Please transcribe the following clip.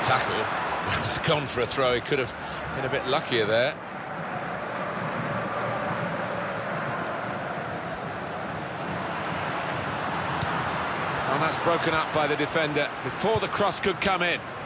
tackle. It's gone for a throw. He could have been a bit luckier there. And that's broken up by the defender before the cross could come in.